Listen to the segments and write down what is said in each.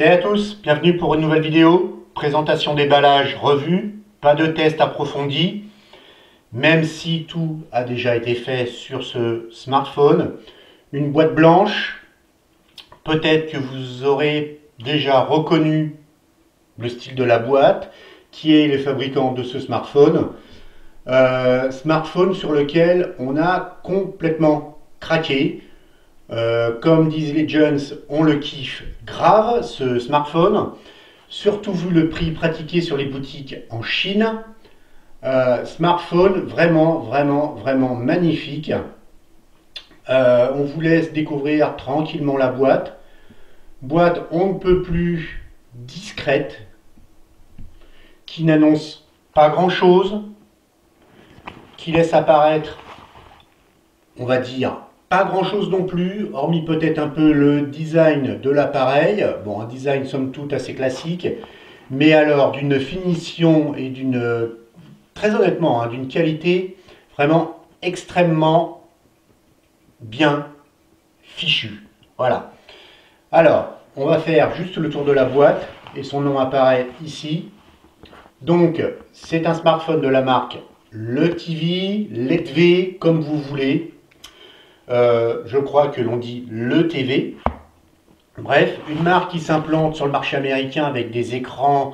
Salut à tous, bienvenue pour une nouvelle vidéo, présentation déballage revue, pas de test approfondi, même si tout a déjà été fait sur ce smartphone. Une boîte blanche, peut-être que vous aurez déjà reconnu le style de la boîte, qui est les fabricants de ce smartphone. Smartphone sur lequel on a complètement craqué. Comme disent les jeunes, on le kiffe grave ce smartphone, surtout vu le prix pratiqué sur les boutiques en Chine. Smartphone vraiment magnifique. On vous laisse découvrir tranquillement la boîte. Boîte on ne peut plus discrète, qui n'annonce pas grand chose, qui laisse apparaître, on va dire, pas grand chose non plus, hormis peut-être un peu le design de l'appareil. Bon, un design somme toute assez classique, mais alors d'une finition et très honnêtement, d'une qualité vraiment extrêmement bien fichue. Voilà. Alors, on va faire juste le tour de la boîte et son nom apparaît ici. Donc, c'est un smartphone de la marque LeTV, LeTV, comme vous voulez. Je crois que l'on dit LeTV. Bref, une marque qui s'implante sur le marché américain avec des écrans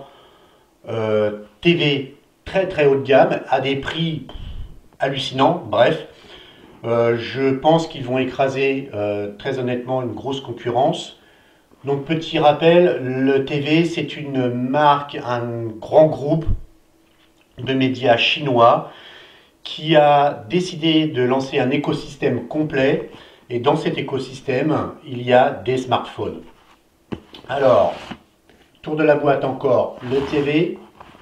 TV très haut de gamme à des prix hallucinants. Bref, je pense qu'ils vont écraser très honnêtement une grosse concurrence. Donc petit rappel, LeTV c'est une marque, un grand groupe de médias chinois qui a décidé de lancer un écosystème complet, et dans cet écosystème, il y a des smartphones. Alors, tour de la boîte encore, LeTV.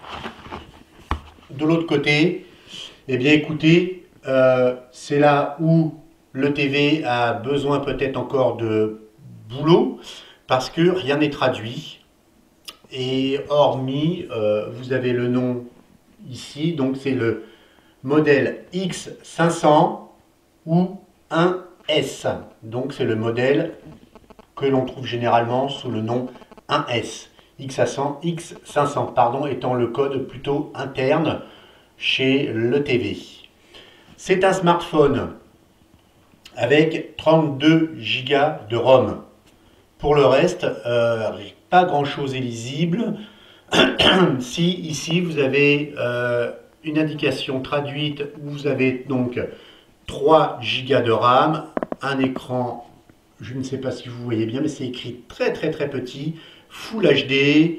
De l'autre côté, eh bien écoutez, c'est là où LeTV a besoin peut-être encore de boulot, parce que rien n'est traduit. Et hormis, vous avez le nom ici, donc c'est le modèle X500 ou 1S. Donc c'est le modèle que l'on trouve généralement sous le nom 1S. X500 pardon, étant le code plutôt interne chez LeTV. C'est un smartphone avec 32 Go de ROM. Pour le reste, pas grand chose est lisible. Si ici vous avez une indication traduite où vous avez donc 3 Go de RAM, un écran, je ne sais pas si vous voyez bien, mais c'est écrit très petit, Full HD,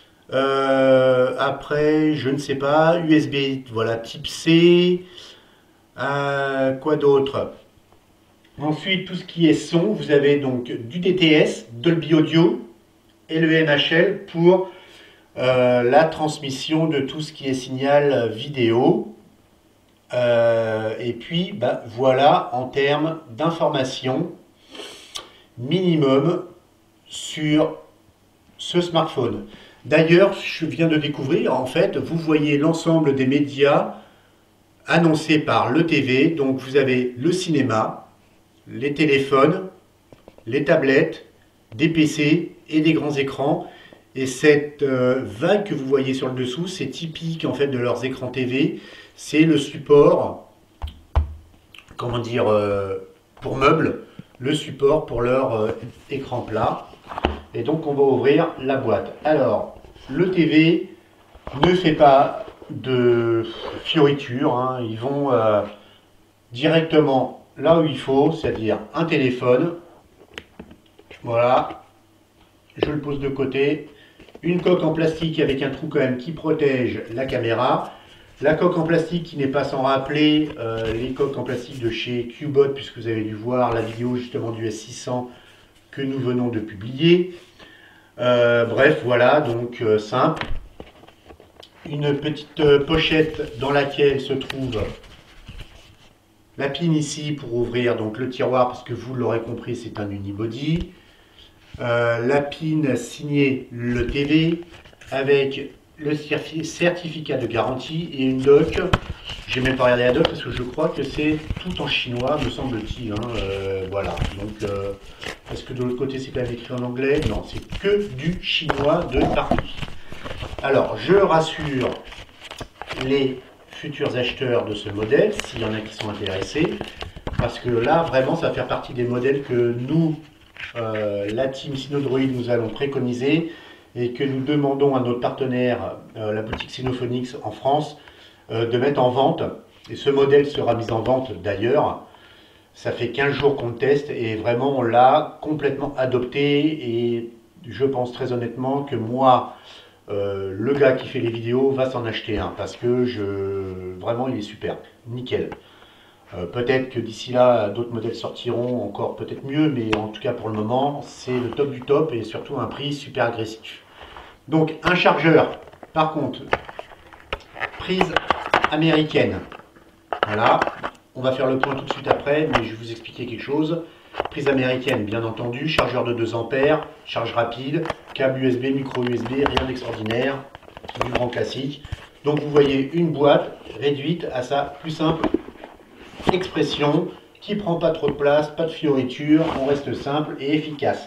après, je ne sais pas, USB, voilà, type C, quoi d'autre? Ensuite, tout ce qui est son, vous avez donc du DTS, Dolby Audio et le MHL pour la transmission de tout ce qui est signal vidéo. Et puis voilà en termes d'informations minimum sur ce smartphone. D'ailleurs, je viens de découvrir, en fait, vous voyez l'ensemble des médias annoncés par LeTV. Donc vous avez le cinéma, les téléphones, les tablettes, des PC et des grands écrans. Et cette vague que vous voyez sur le dessous, c'est typique en fait de leurs écrans TV. C'est le support, comment dire, pour meubles, le support pour leur écran plat. Et donc on va ouvrir la boîte. Alors, LeTV ne fait pas de fioritures, hein. Ils vont directement là où il faut, c'est-à-dire un téléphone. Voilà, je le pose de côté. Une coque en plastique avec un trou quand même qui protège la caméra. La coque en plastique qui n'est pas sans rappeler les coques en plastique de chez Qbot, puisque vous avez dû voir la vidéo justement du S600 que nous venons de publier. Bref, voilà, donc simple. Une petite pochette dans laquelle se trouve la pin ici pour ouvrir donc le tiroir, parce que vous l'aurez compris, c'est un unibody. La pin signée LeTV avec le certificat de garantie et une dock J'ai même pas regardé la doc parce que je crois que c'est tout en chinois, me semble-t-il. Hein, voilà. Donc, est-ce que de l'autre côté c'est quand même écrit en anglais? Non, c'est que du chinois de partout. Alors, je rassure les futurs acheteurs de ce modèle, s'il y en a qui sont intéressés, parce que là, vraiment, ça va faire partie des modèles que nous, la team Synodroid, nous allons préconiser et que nous demandons à notre partenaire, la boutique Synophonics en France, de mettre en vente. Et ce modèle sera mis en vente d'ailleurs. Ça fait 15 jours qu'on le teste et vraiment on l'a complètement adopté. Et je pense très honnêtement que moi, le gars qui fait les vidéos va s'en acheter un parce que vraiment il est super, nickel. Peut-être que d'ici là d'autres modèles sortiront encore peut-être mieux, mais en tout cas pour le moment c'est le top du top et surtout un prix super agressif. Donc un chargeur, par contre, prise américaine. Voilà, on va faire le point tout de suite après, mais je vais vous expliquer quelque chose. Prise américaine, bien entendu, chargeur de 2 ampères, charge rapide, câble USB, micro USB, rien d'extraordinaire, du grand classique. Donc vous voyez une boîte réduite à sa plus simple expression, qui prend pas trop de place, pas de fioritures, on reste simple et efficace.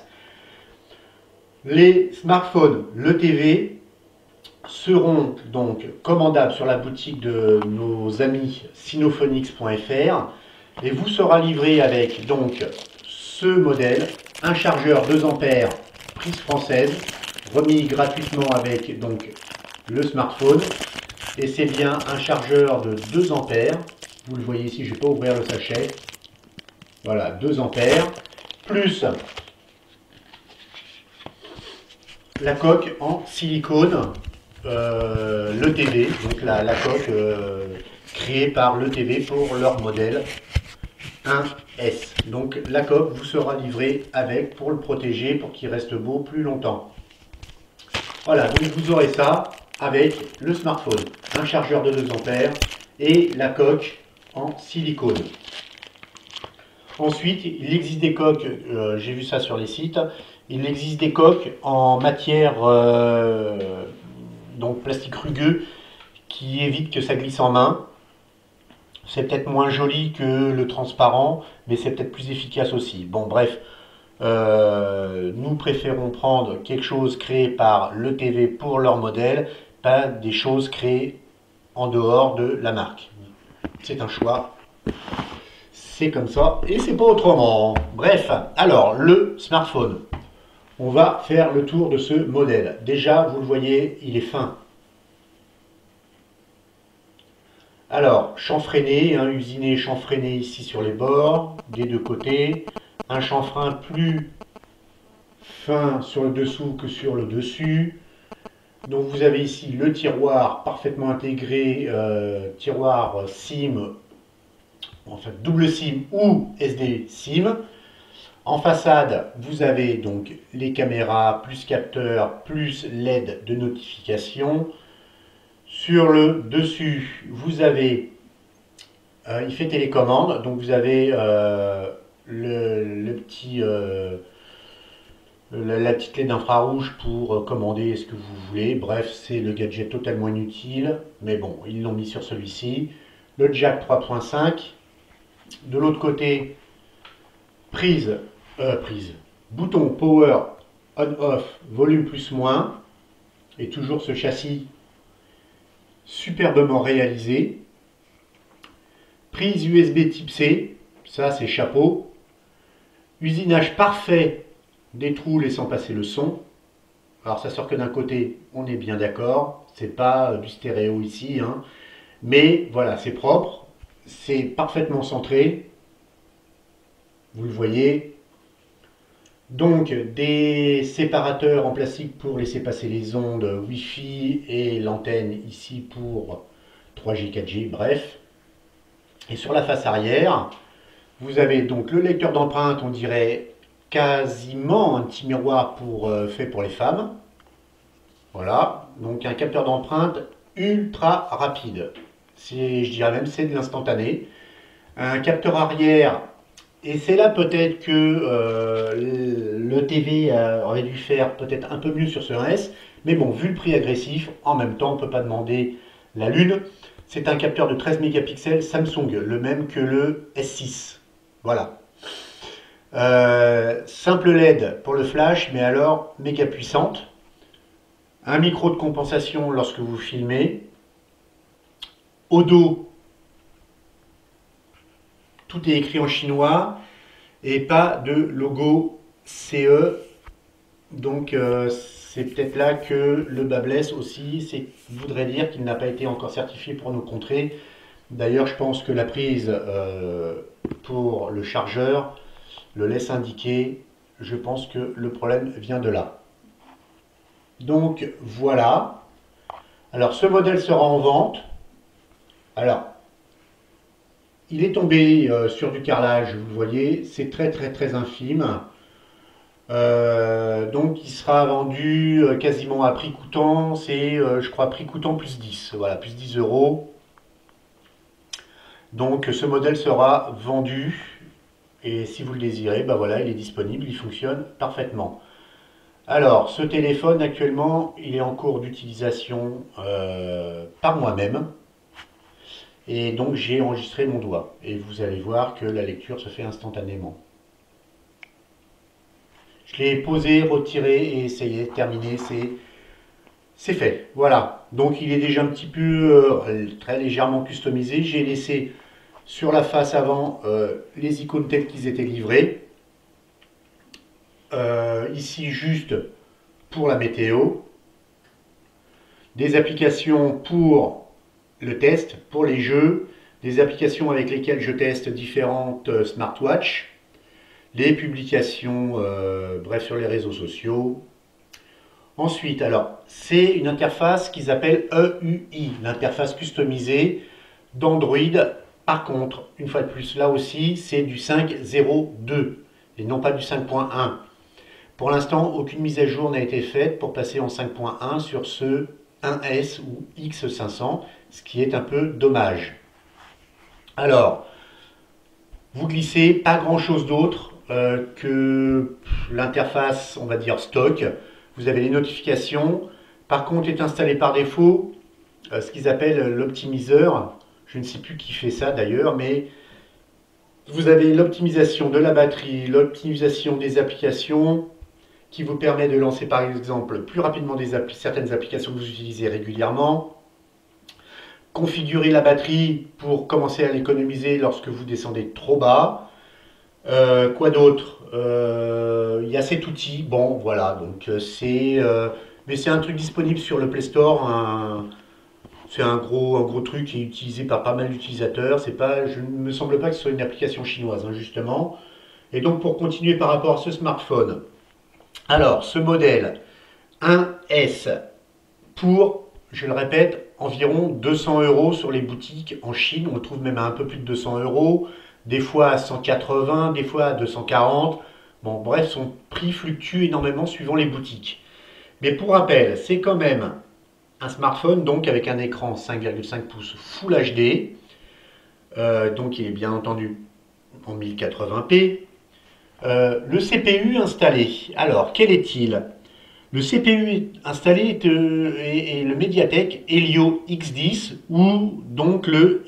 Les smartphones, le TV, seront donc commandables sur la boutique de nos amis synophonics.fr et vous sera livré avec donc ce modèle, un chargeur 2 ampères prise française, remis gratuitement avec donc le smartphone, et c'est bien un chargeur de 2 ampères, vous le voyez ici, je ne vais pas ouvrir le sachet, voilà, 2 ampères, plus la coque en silicone, l'ETV, donc la coque créée par l'ETV pour leur modèle 1S. Donc la coque vous sera livrée avec pour le protéger, pour qu'il reste beau plus longtemps. Voilà, donc vous aurez ça avec le smartphone, un chargeur de 2 ampères et la coque en silicone. Ensuite, il existe des coques, j'ai vu ça sur les sites, il existe des coques en matière donc plastique rugueux qui évite que ça glisse en main. C'est peut-être moins joli que le transparent, mais c'est peut-être plus efficace aussi. Bon, bref, nous préférons prendre quelque chose créé par l'ETV pour leur modèle, pas des choses créées en dehors de la marque. C'est un choix. C'est comme ça et c'est pas autrement. Bref, alors le smartphone. On va faire le tour de ce modèle. Déjà, vous le voyez, il est fin. Alors, chanfreiné, usiné chanfreiné ici sur les bords, des deux côtés. Un chanfrein plus fin sur le dessous que sur le dessus. Donc vous avez ici le tiroir parfaitement intégré, tiroir SIM, en fait double SIM ou SD SIM. En façade, vous avez donc les caméras, plus capteur, plus LED de notification. Sur le dessus, vous avez, il fait télécommande, donc vous avez le petit, la petite LED infrarouge pour commander ce que vous voulez. Bref, c'est le gadget totalement inutile, mais bon, ils l'ont mis sur celui-ci. Le jack 3.5. De l'autre côté, prise, bouton power on-off, volume plus moins, et toujours ce châssis superbement réalisé. Prise USB type C, ça c'est chapeau. Usinage parfait des trous laissant passer le son. Alors ça sort que d'un côté, on est bien d'accord, c'est pas du stéréo ici, hein. Mais voilà, c'est propre, c'est parfaitement centré, vous le voyez. Donc des séparateurs en plastique pour laisser passer les ondes Wi-Fi et l'antenne ici pour 3G, 4G, bref. Et sur la face arrière, vous avez donc le lecteur d'empreintes, on dirait quasiment un petit miroir fait pour les femmes. Voilà, donc un capteur d'empreintes ultra rapide. Je dirais même c'est de l'instantané. Un capteur arrière. Et c'est là peut-être que le TV aurait dû faire peut-être un peu mieux sur ce 1S. Mais bon, vu le prix agressif, en même temps, on ne peut pas demander la lune. C'est un capteur de 13 mégapixels Samsung, le même que le S6. Voilà. Simple LED pour le flash, mais alors méga puissante. Un micro de compensation lorsque vous filmez. Au dos, tout est écrit en chinois et pas de logo CE. Donc c'est peut-être là que le bas blesse aussi. C'est voudrait dire qu'il n'a pas été encore certifié pour nos contrées. D'ailleurs, je pense que la prise pour le chargeur le laisse indiquer. Je pense que le problème vient de là. Donc voilà. Alors ce modèle sera en vente. Alors, il est tombé sur du carrelage, vous le voyez, c'est très infime. Donc il sera vendu quasiment à prix coûtant, c'est je crois prix coûtant plus 10, voilà, plus 10 euros. Donc ce modèle sera vendu et si vous le désirez, ben voilà, il est disponible, il fonctionne parfaitement. Alors ce téléphone actuellement, il est en cours d'utilisation par moi-même. Et donc j'ai enregistré mon doigt. Et vous allez voir que la lecture se fait instantanément. Je l'ai posé, retiré et essayé, terminé, c'est fait. Voilà. Donc il est déjà un petit peu très légèrement customisé. J'ai laissé sur la face avant les icônes telles qu'ils étaient livrées. Ici juste pour la météo. Des applications pour le test, pour les jeux, des applications avec lesquelles je teste différentes smartwatches, les publications, bref, sur les réseaux sociaux. Ensuite, alors, c'est une interface qu'ils appellent EUI, l'interface customisée d'Android. Par contre, une fois de plus, là aussi, c'est du 5.02 et non pas du 5.1. Pour l'instant, aucune mise à jour n'a été faite pour passer en 5.1 sur ce 1S ou X500, ce qui est un peu dommage. Alors, vous glissez, pas grand chose d'autre que l'interface, on va dire stock. Vous avez les notifications. Par contre, est installé par défaut ce qu'ils appellent l'optimiseur. Je ne sais plus qui fait ça d'ailleurs, mais vous avez l'optimisation de la batterie, l'optimisation des applications, qui vous permet de lancer par exemple plus rapidement certaines applications que vous utilisez régulièrement, configurer la batterie pour commencer à l'économiser lorsque vous descendez trop bas. Quoi d'autre? Il y a cet outil, bon voilà, donc mais c'est un truc disponible sur le Play Store, c'est un gros truc qui est utilisé par pas mal d'utilisateurs, je ne me semble pas que ce soit une application chinoise, hein, justement. Et donc pour continuer par rapport à ce smartphone, alors, ce modèle 1S pour, je le répète, environ 200 euros sur les boutiques en Chine. On le trouve même à un peu plus de 200 euros, des fois à 180, des fois à 240. Bon, bref, son prix fluctue énormément suivant les boutiques. Mais pour rappel, c'est quand même un smartphone donc avec un écran 5,5 pouces Full HD. Donc il est bien entendu en 1080p. Le CPU installé, alors quel est-il? Le CPU installé est le Mediatek Helio X10 ou donc le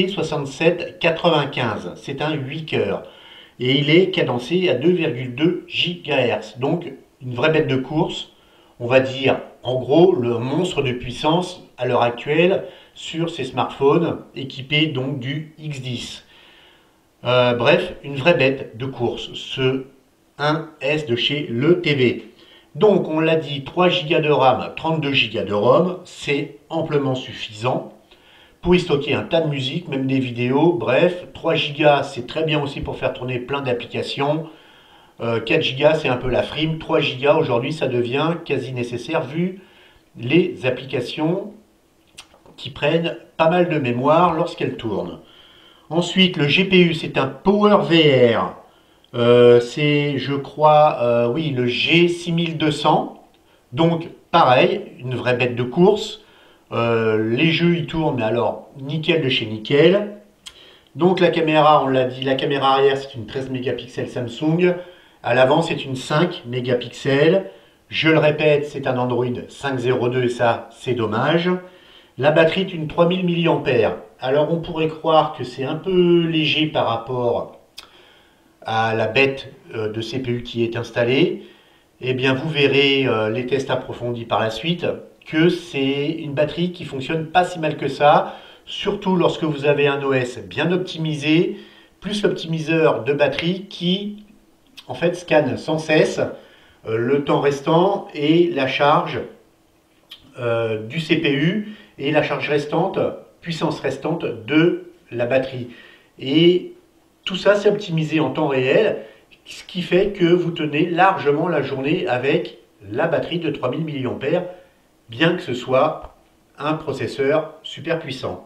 MT6795. C'est un 8 cœurs et il est cadencé à 2,2 GHz. Donc une vraie bête de course, on va dire en gros le monstre de puissance à l'heure actuelle sur ces smartphones équipés donc du X10. Bref, une vraie bête de course, ce 1S de chez LeTV. Donc, on l'a dit, 3 Go de RAM, 32 Go de ROM, c'est amplement suffisant pour y stocker un tas de musique, même des vidéos. Bref, 3 Go, c'est très bien aussi pour faire tourner plein d'applications. 4 Go, c'est un peu la frime. 3 Go, aujourd'hui, ça devient quasi nécessaire vu les applications qui prennent pas mal de mémoire lorsqu'elles tournent. Ensuite, le GPU, c'est un PowerVR. C'est, je crois, oui, le G6200. Donc, pareil, une vraie bête de course. Les jeux, ils tournent, mais alors, nickel de chez nickel. Donc, la caméra, on l'a dit, la caméra arrière, c'est une 13 mégapixels Samsung. À l'avant, c'est une 5 mégapixels. Je le répète, c'est un Android 5.02 et ça, c'est dommage. La batterie est une 3000 mAh. Alors on pourrait croire que c'est un peu léger par rapport à la bête de CPU qui est installée. Eh bien vous verrez les tests approfondis par la suite que c'est une batterie qui fonctionne pas si mal que ça, surtout lorsque vous avez un OS bien optimisé, plus l'optimiseur de batterie qui en fait scanne sans cesse le temps restant et la charge du CPU et la charge restante, puissance restante de la batterie. Et tout ça c'est optimisé en temps réel, ce qui fait que vous tenez largement la journée avec la batterie de 3000 mAh, bien que ce soit un processeur super puissant.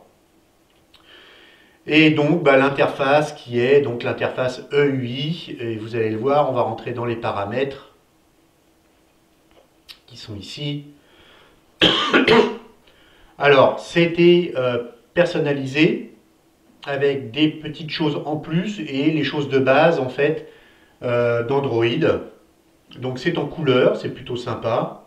Et donc l'interface qui est donc l'interface EUI, et vous allez le voir, on va rentrer dans les paramètres qui sont ici. Alors, c'était personnalisé avec des petites choses en plus et les choses de base en fait d'Android. Donc c'est en couleur, c'est plutôt sympa.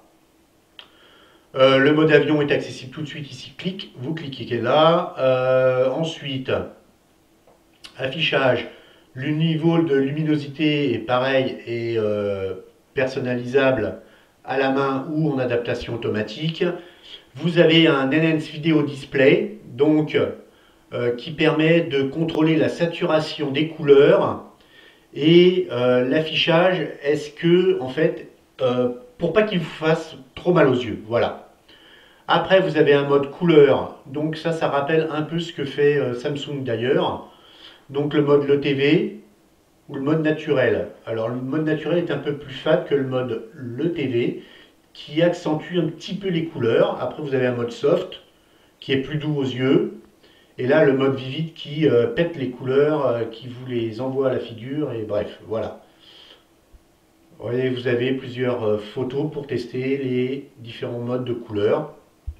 Le mode avion est accessible tout de suite ici, vous cliquez là. Ensuite, affichage, le niveau de luminosité est pareil et personnalisable à la main ou en adaptation automatique. Vous avez un Enhance Video Display, donc qui permet de contrôler la saturation des couleurs et l'affichage. Est-ce que, en fait, pour pas qu'il vous fasse trop mal aux yeux, voilà. Après, vous avez un mode couleur, donc ça rappelle un peu ce que fait Samsung d'ailleurs. Donc le mode LeTV ou le mode naturel. Alors le mode naturel est un peu plus fade que le mode LeTV, qui accentue un petit peu les couleurs. Après, vous avez un mode soft qui est plus doux aux yeux. Et là, le mode vivid qui pète les couleurs, qui vous les envoie à la figure. Et bref, voilà. Vous voyez, vous avez plusieurs photos pour tester les différents modes de couleurs.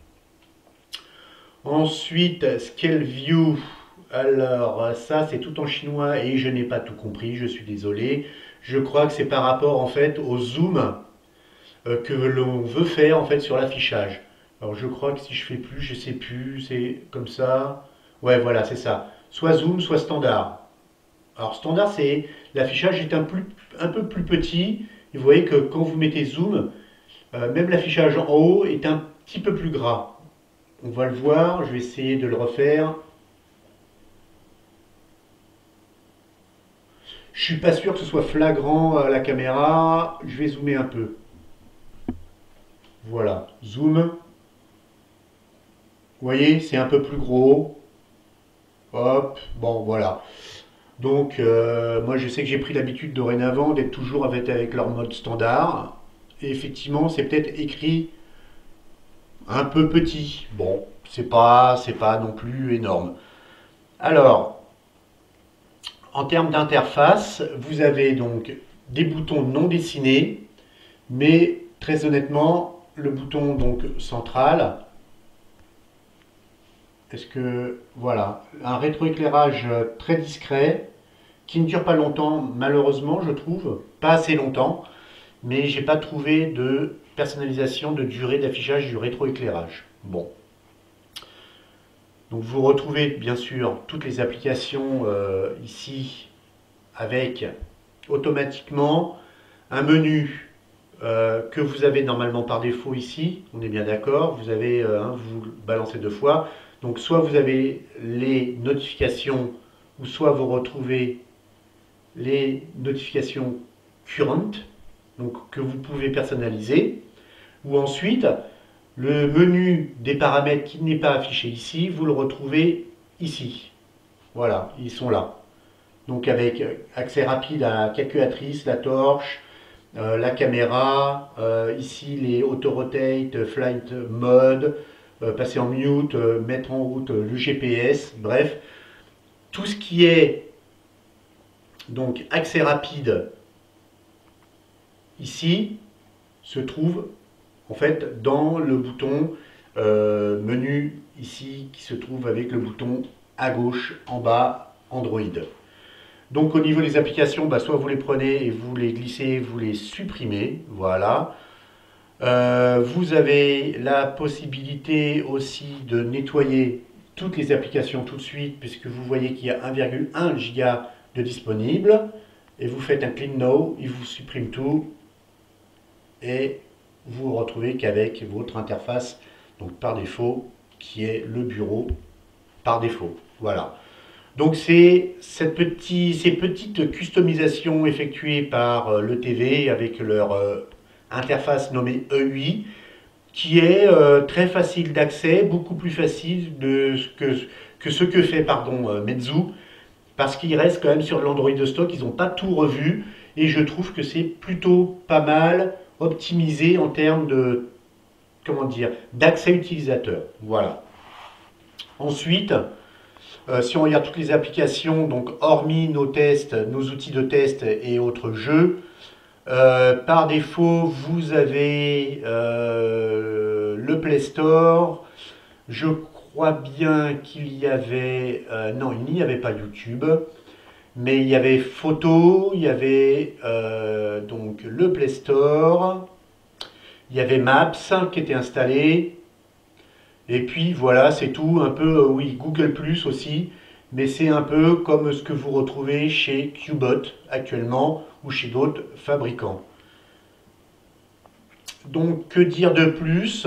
Ensuite, Scale View. Alors, ça, c'est tout en chinois et je n'ai pas tout compris. Je suis désolé. Je crois que c'est par rapport, en fait, au zoom que l'on veut faire en fait sur l'affichage. Alors je crois que si je fais plus, je sais plus, c'est comme ça. Ouais, voilà, c'est ça. Soit zoom, soit standard. Alors standard, c'est l'affichage est un peu plus petit. Et vous voyez que quand vous mettez zoom, même l'affichage en haut est un petit peu plus gras. On va le voir, je vais essayer de le refaire. Je suis pas sûr que ce soit flagrant à la caméra. Je vais zoomer un peu. Voilà, zoom. Vous voyez, c'est un peu plus gros. Hop, bon, voilà. Donc, moi, je sais que j'ai pris l'habitude dorénavant d'être toujours avec leur mode standard. Et effectivement, c'est peut-être écrit un peu petit. Bon, c'est pas non plus énorme. Alors, en termes d'interface, vous avez donc des boutons non dessinés, mais très honnêtement, le bouton donc central. Est-ce que, voilà, un rétroéclairage très discret, qui ne dure pas longtemps, malheureusement, je trouve, pas assez longtemps, mais j'ai pas trouvé de personnalisation de durée d'affichage du rétroéclairage. Bon. Donc vous retrouvez bien sûr toutes les applications ici avec automatiquement un menu que vous avez normalement par défaut ici, on est bien d'accord, vous avez, vous le balancez deux fois, donc soit vous avez les notifications ou soit vous retrouvez les notifications current, donc que vous pouvez personnaliser, ou ensuite le menu des paramètres qui n'est pas affiché ici, vous le retrouvez ici. Voilà, ils sont là. Donc avec accès rapide à la calculatrice, la torche, la caméra, ici les auto-rotate, flight mode, passer en mute, mettre en route le GPS, bref, tout ce qui est donc accès rapide ici se trouve en fait dans le bouton menu ici qui se trouve avec le bouton à gauche en bas Android. Donc au niveau des applications, soit vous les prenez et vous les glissez, vous les supprimez, voilà. Vous avez la possibilité aussi de nettoyer toutes les applications tout de suite, puisque vous voyez qu'il y a 1,1 giga de disponible. Et vous faites un clean now, il vous supprime tout. Et vous vous retrouvez qu'avec votre interface, donc par défaut, qui est le bureau par défaut. Voilà. Donc c'est ces petites customisations effectuées par le TV avec leur interface nommée EUI qui est très facile d'accès, beaucoup plus facile que ce que fait Meizu, parce qu'il reste quand même sur l'Android de stock, ils n'ont pas tout revu, et je trouve que c'est plutôt pas mal optimisé en termes de, comment dire, d'accès utilisateur. Voilà. Ensuite, si on regarde toutes les applications, donc hormis nos tests, nos outils de test et autres jeux, par défaut, vous avez le Play Store. Je crois bien qu'il y avait... non, il n'y avait pas YouTube. Mais il y avait Photo, il y avait donc le Play Store. Il y avait Maps qui était installé. Et puis voilà, c'est tout. Un peu, oui, Google Plus aussi. Mais c'est un peu comme ce que vous retrouvez chez Qbot actuellement ou chez d'autres fabricants. Donc, que dire de plus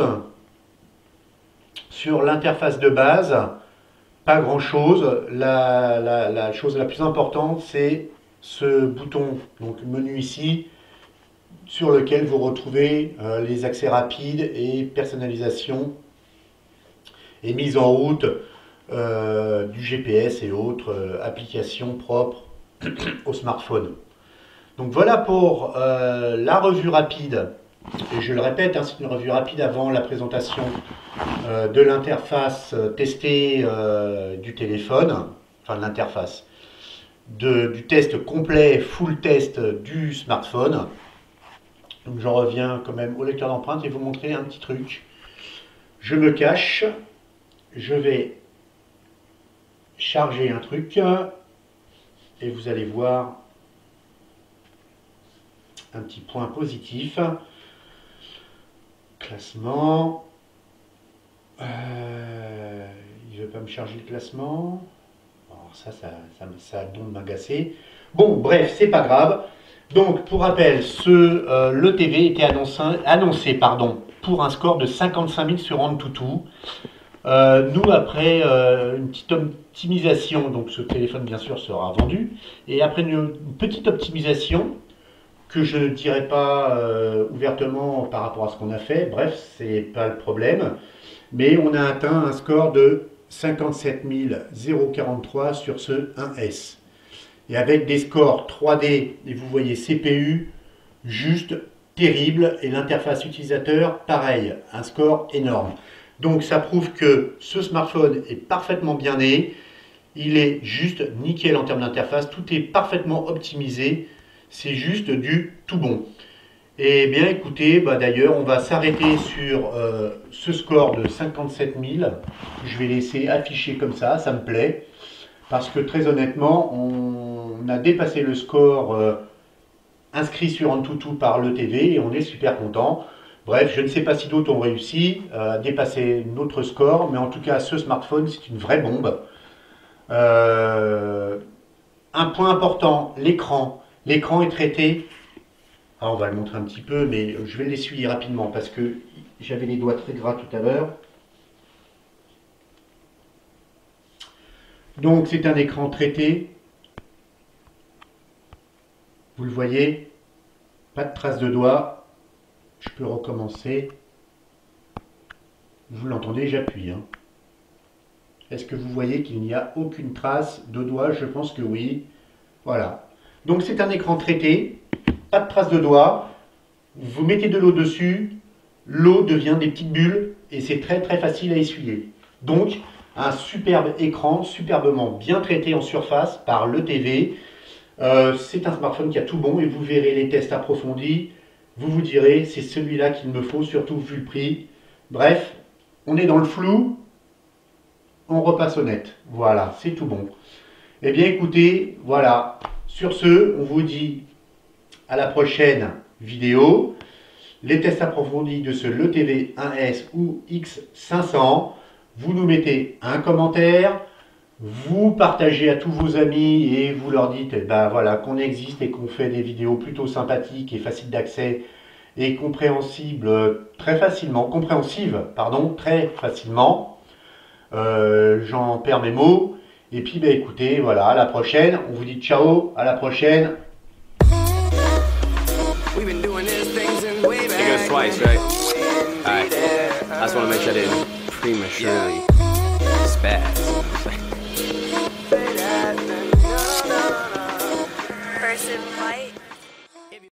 sur l'interface de base? Pas grand-chose. La chose la plus importante, c'est ce bouton, donc menu ici, sur lequel vous retrouvez les accès rapides et personnalisation et mise en route du GPS et autres applications propres au smartphone. Donc voilà pour la revue rapide. Et je le répète, hein, c'est une revue rapide avant la présentation de l'interface testée du téléphone, enfin de l'interface, du test complet, full test du smartphone. Donc j'en reviens quand même au lecteur d'empreintes et vous montrer un petit truc. Je me cache, je vais charger un truc et vous allez voir un petit point positif. Classement. Il ne veut pas me charger le classement. Alors ça a le don de m'agacer. Bon, bref, c'est pas grave. Donc, pour rappel, le TV était annoncé pour un score de 55 000 sur AnTuTu. Nous, après une petite optimisation, donc ce téléphone bien sûr sera vendu, et après une petite optimisation, que je ne dirai pas ouvertement par rapport à ce qu'on a fait, bref, c'est pas le problème, mais on a atteint un score de 57 043 sur ce 1S. Et avec des scores 3D, et vous voyez CPU, juste terrible, et l'interface utilisateur, pareil, un score énorme. Donc ça prouve que ce smartphone est parfaitement bien né, il est juste nickel en termes d'interface, tout est parfaitement optimisé, c'est juste du tout bon. Et bien écoutez, d'ailleurs on va s'arrêter sur ce score de 57 000, je vais laisser afficher comme ça me plaît, parce que très honnêtement on a dépassé le score inscrit sur AnTuTu par le TV et on est super content. Bref, je ne sais pas si d'autres ont réussi à dépasser notre score, mais en tout cas ce smartphone c'est une vraie bombe. Un point important, l'écran. L'écran est traité, alors on va le montrer un petit peu, mais je vais l'essuyer rapidement parce que j'avais les doigts très gras tout à l'heure. Donc c'est un écran traité, vous le voyez, pas de traces de doigts, je peux recommencer, vous l'entendez, j'appuie. Hein. Est-ce que vous voyez qu'il n'y a aucune trace de doigt? Je pense que oui, voilà. Donc c'est un écran traité, pas de traces de doigts, vous mettez de l'eau dessus, l'eau devient des petites bulles et c'est très très facile à essuyer. Donc un superbe écran, superbement bien traité en surface par le TV. C'est un smartphone qui a tout bon et vous verrez les tests approfondis. Vous vous direz c'est celui-là qu'il me faut, surtout vu le prix. Bref, on est dans le flou, on repasse au net. Voilà, c'est tout bon. Eh bien écoutez, voilà. Sur ce, on vous dit à la prochaine vidéo. les tests approfondis de ce LeTV 1S ou X500. Vous nous mettez un commentaire, vous partagez à tous vos amis et vous leur dites voilà, qu'on existe et qu'on fait des vidéos plutôt sympathiques et faciles d'accès et compréhensibles très facilement, très facilement. J'en perds mes mots. Et puis écoutez, voilà, à la prochaine. On vous dit ciao, à la prochaine. It goes twice, right? Alright. I just want to make sure I didn't prematurely spaz.